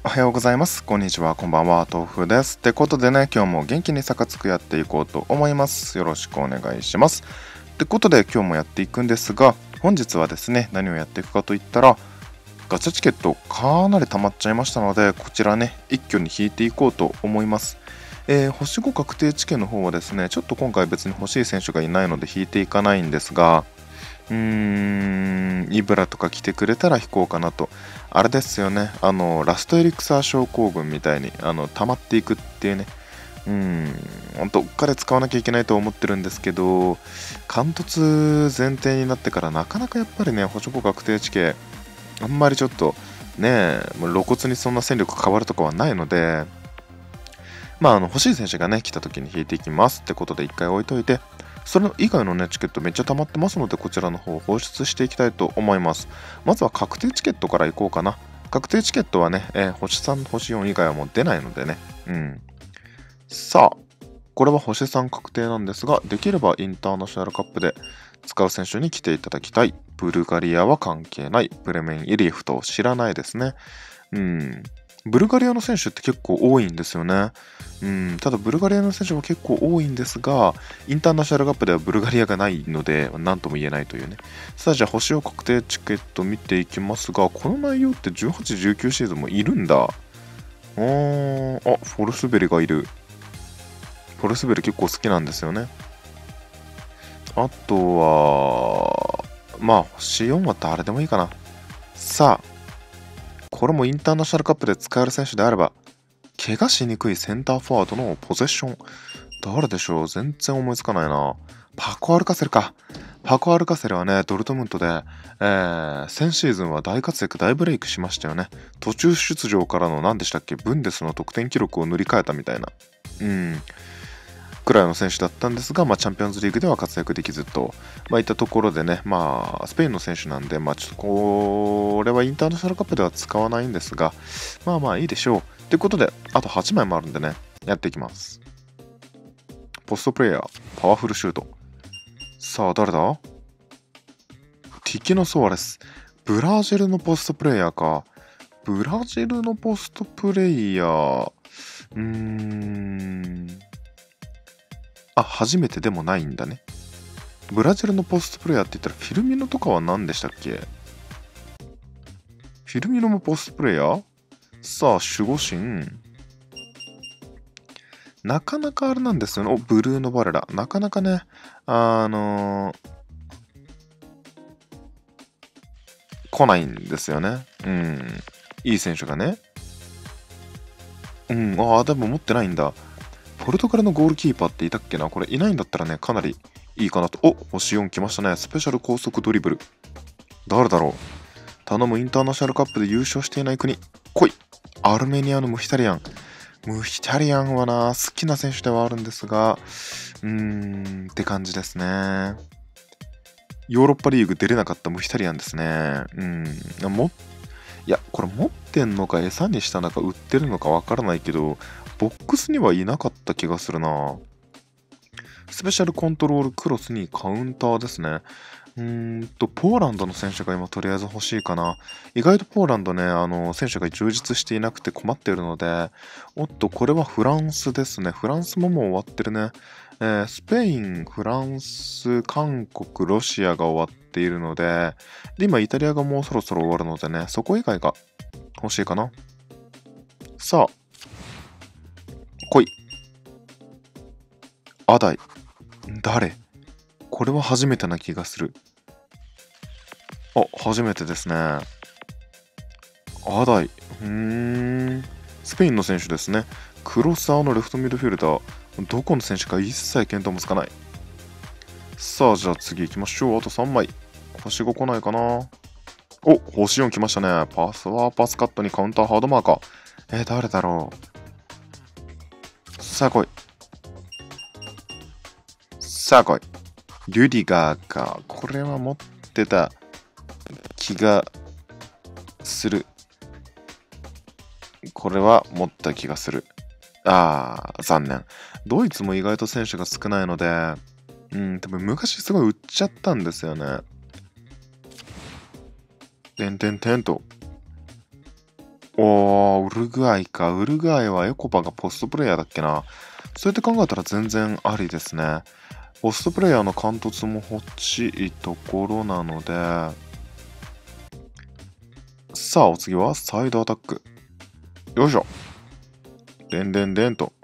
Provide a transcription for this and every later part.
おはようございます。こんにちは。こんばんは。豆腐です。ってことでね、今日も元気にサカツクやっていこうと思います。よろしくお願いします。ってことで今日もやっていくんですが、本日はですね、何をやっていくかといったら、ガチャチケットかなり溜まっちゃいましたので、こちらね、一挙に引いていこうと思います。星5確定チケの方はですね、ちょっと今回別に欲しい選手がいないので引いていかないんですが、イブラとか来てくれたら引こうかなと。あれですよね。ラストエリクサー症候群みたいに、溜まっていくっていうね。どっかで使わなきゃいけないと思ってるんですけど、貫突前提になってからなかなかやっぱりね、星5確定地形、あんまりちょっと、ね、もう露骨にそんな戦力変わるとかはないので、欲しい選手がね、来た時に引いていきますってことで一回置いといて、それ以外のね、チケットめっちゃ溜まってますので、こちらの方放出していきたいと思います。まずは確定チケットからいこうかな。確定チケットはね、星3、星4以外はもう出ないのでね。さあ、これは星3確定なんですが、できればインターナショナルカップで使う選手に来ていただきたい。ブルガリアは関係ない。プレメン・イリエフと知らないですね。ブルガリアの選手って結構多いんですよね。ただブルガリアの選手も結構多いんですが、インターナショナルカップではブルガリアがないので、何とも言えないというね。さあ、じゃあ星を確定チケット見ていきますが、この内容って18、19シーズンもいるんだ。フォルスベリがいる。フォルスベリ結構好きなんですよね。あとは、星4は誰でもいいかな。さあ、これもインターナショナルカップで使える選手であれば、怪我しにくいセンターフォワードのポゼッション。誰でしょう？全然思いつかないな。パコ・アルカセルか。パコ・アルカセルはね、ドルトムントで、先シーズンは大活躍、大ブレイクしましたよね。途中出場からの何でしたっけ、ブンデスの得点記録を塗り替えたみたいな。くらいの選手だったんですが、チャンピオンズリーグでは活躍できずと、いったところでね、スペインの選手なんで、ちょっとこれはインターナショナルカップでは使わないんですが、いいでしょう。ということで、あと8枚もあるんでね、やっていきます。ポストプレイヤー、パワフルシュート。さあ、誰だ？ティキノソワレス。ブラジルのポストプレイヤーか。ブラジルのポストプレイヤー。初めてでもないんだね。ブラジルのポストプレイヤーって言ったらフィルミノとかは何でしたっけ？フィルミノもポストプレイヤー？さあ、守護神。なかなかあれなんですよね。ブルーノ・バレラ。なかなかね、来ないんですよね。いい選手がね。でも持ってないんだ。ポルトガルのゴールキーパーっていたっけな？これいないんだったらね、かなりいいかなと。星4来ましたね。スペシャル高速ドリブル。誰だろう？頼む、インターナショナルカップで優勝していない国。来い！アルメニアのムヒタリアン。ムヒタリアンはな、好きな選手ではあるんですが、って感じですね。ヨーロッパリーグ出れなかったムヒタリアンですね。いや、これ持ってんのか餌にしたのか売ってるのかわからないけど、ボックスにはいなかった気がするな。スペシャルコントロールクロスにカウンターですね。ポーランドの選手が今とりあえず欲しいかな。意外とポーランドね、選手が充実していなくて困っているので、これはフランスですね。フランスももう終わってるね。スペイン、フランス、韓国、ロシアが終わっているので、今イタリアがもうそろそろ終わるのでね、そこ以外が欲しいかな。さあ、来い。アダイ。誰？これは初めてな気がする。初めてですね。アダイ。スペインの選手ですね。クロスアーのレフトミッドフィールダー。どこの選手か一切見当もつかない。さあ、じゃあ次行きましょう。あと3枚。星5来ないかな。星4来ましたね。パスワーパスカットにカウンターハードマーカー。誰だろう。さあ来い。さあ来い。リュディガーか。これは持ってた気がする。これは持った気がする。残念。ドイツも意外と選手が少ないので、多分昔すごい売っちゃったんですよね。てんてんてんと。 ウルグアイか。ウルグアイはエコパがポストプレイヤーだっけな。そうやって考えたら全然ありですね。ポストプレイヤーの貫突も欲しいところなので、さあ、お次はサイドアタック。よいしょ。でんでんでんと。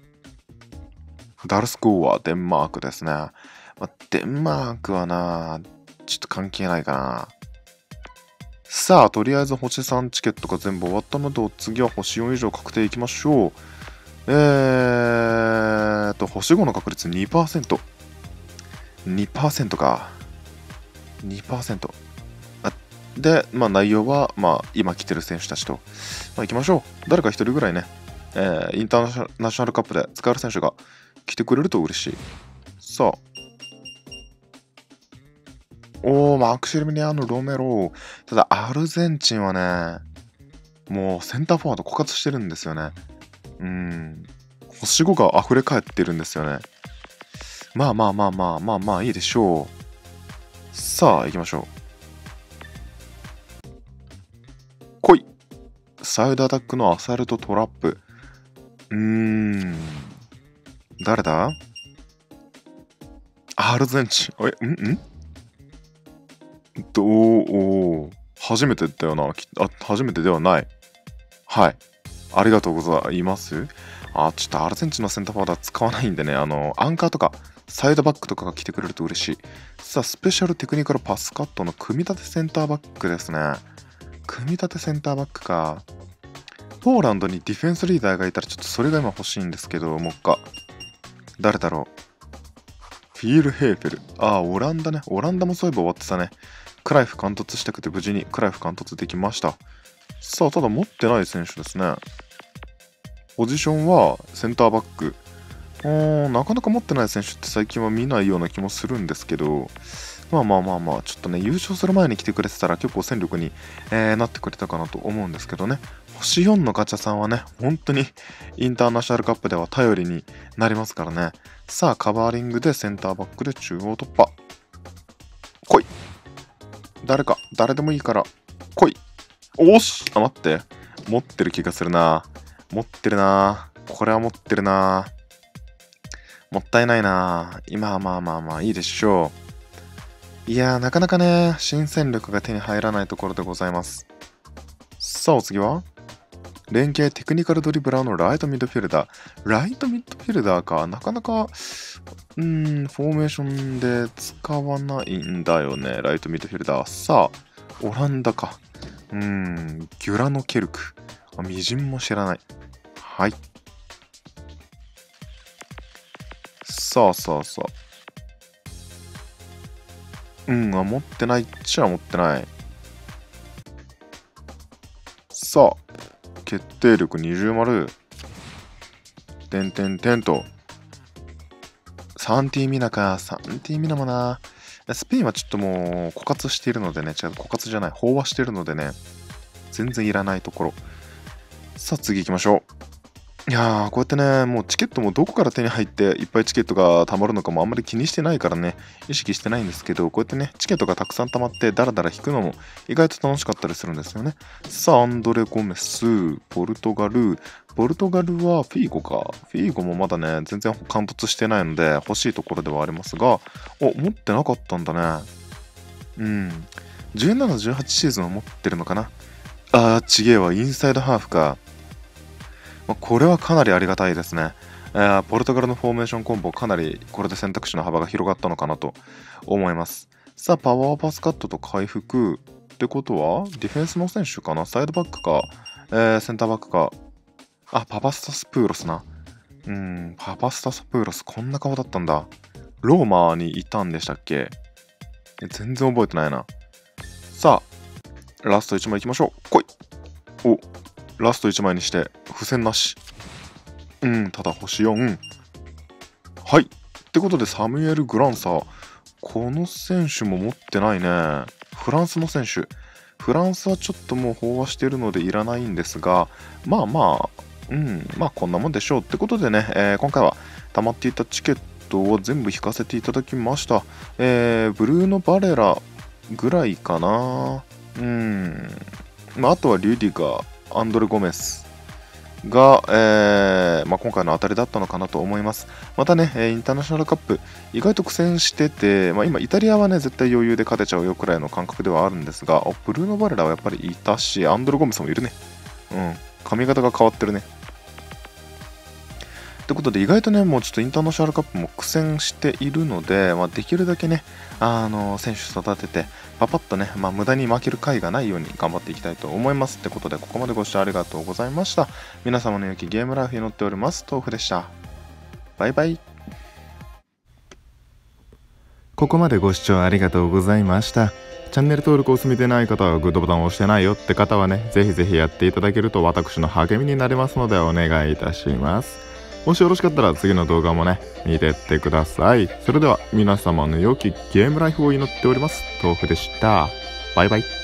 ダルスコーはデンマークですね。デンマークはな、ちょっと関係ないかな。さあ、とりあえず星3チケットが全部終わったので、次は星4以上確定いきましょう。星5の確率2%。2% か。2%。で、内容は、今来てる選手たちと、行きましょう。誰か一人ぐらいね、インターナショナルカップで使える選手が来てくれると嬉しい。さあ。マクシルミニアーノ・ロメロ。ただ、アルゼンチンはね、もうセンターフォワード枯渇してるんですよね。星5が溢れ返ってるんですよね。まあいいでしょう。さあ、行きましょう。来い。サイドアタックのアサルトトラップ。誰だ？アルゼンチン。初めてだよな。初めてではない。はい。ありがとうございます。ちょっとアルゼンチンのセンターフォワードは使わないんでね、アンカーとか、サイドバックとかが来てくれると嬉しい。さあ、スペシャルテクニカルパスカットの組み立てセンターバックですね。組み立てセンターバックか。ポーランドにディフェンスリーダーがいたらちょっとそれが今欲しいんですけど、もう一回。誰だろう。フィール・ヘーフェル。オランダね。オランダもそういえば終わってたね。クライフ貫突したくて無事にクライフ貫突できました。さあ、ただ持ってない選手ですね。ポジションはセンターバック。なかなか持ってない選手って最近は見ないような気もするんですけど、ちょっとね、優勝する前に来てくれてたら結構戦力に、なってくれたかなと思うんですけどね。星4のガチャさんはね、本当にインターナショナルカップでは頼りになりますからね。さあ、カバーリングでセンターバックで中央突破。来い。誰でもいいから、来い。待って。持ってる気がするな。持ってるな。これは持ってるな。もったいないな。今はいいでしょう。いやー、なかなかね、新戦力が手に入らないところでございます。さあ、お次は連携テクニカルドリブラーのライトミッドフィルダー。ライトミッドフィルダーか。なかなか、フォーメーションで使わないんだよね。ライトミッドフィルダー。さあ、オランダか。ギュラノケルク。みじんも知らない。はい。さあ。持ってないっちゃ持ってない。さあ、決定力20丸。と。サンティミナか。サンティミナもな。スペインはちょっともう枯渇しているのでね、枯渇じゃない、飽和しているのでね、全然いらないところ。さあ、次行きましょう。いやー、こうやってね、もうチケットもどこから手に入っていっぱいチケットが貯まるのかもあんまり気にしてないからね、意識してないんですけど、こうやってね、チケットがたくさん貯まってダラダラ引くのも意外と楽しかったりするんですよね。さあ、アンドレ・ゴメス、ポルトガルはフィーゴか。フィーゴもまだね、全然貫突してないので欲しいところではありますが、持ってなかったんだね。17、18シーズンは持ってるのかな。ちげえわ、インサイドハーフか。これはかなりありがたいですね。ポルトガルのフォーメーションコンボかなりこれで選択肢の幅が広がったのかなと思います。さあ、パワーパスカットと回復ってことはディフェンスの選手かな、サイドバックか、センターバックか。パパスタスプーロスな。パパスタスプーロスこんな顔だったんだ。ローマにいたんでしたっけ？全然覚えてないな。さあ、ラスト1枚いきましょう。来い。ラスト1枚にして付箋なし。ただ星4。はい。ってことでサムエル・グランサー。この選手も持ってないね。フランスの選手。フランスはちょっともう飽和してるのでいらないんですが、こんなもんでしょうってことでね、今回は溜まっていたチケットを全部引かせていただきました。ブルーノ・バレラぐらいかな。あとはリュディガー。 アンドレ・ゴメスが、今回の当たりだったのかなと思います。またね、インターナショナルカップ、意外と苦戦してて、今、イタリアはね、絶対余裕で勝てちゃうよくらいの感覚ではあるんですが、ブルーノ・バレラはやっぱりいたし、アンドレ・ゴメスもいるね。髪型が変わってるね。ってことで、意外とね、もうちょっとインターナショナルカップも苦戦しているので、できるだけね、選手育てて、パパッとね、無駄に負ける回がないように頑張っていきたいと思います。ってことで、ここまでご視聴ありがとうございました。皆様の良きゲームライフに乗っております。豆腐でした。バイバイ。ここまでご視聴ありがとうございました。チャンネル登録を済みでない方はグッドボタンを押してないよって方はね、ぜひぜひやっていただけると私の励みになりますのでお願いいたします。もしよろしかったら次の動画もね、見てってください。それでは皆様の良きゲームライフを祈っております。豆腐でした。バイバイ。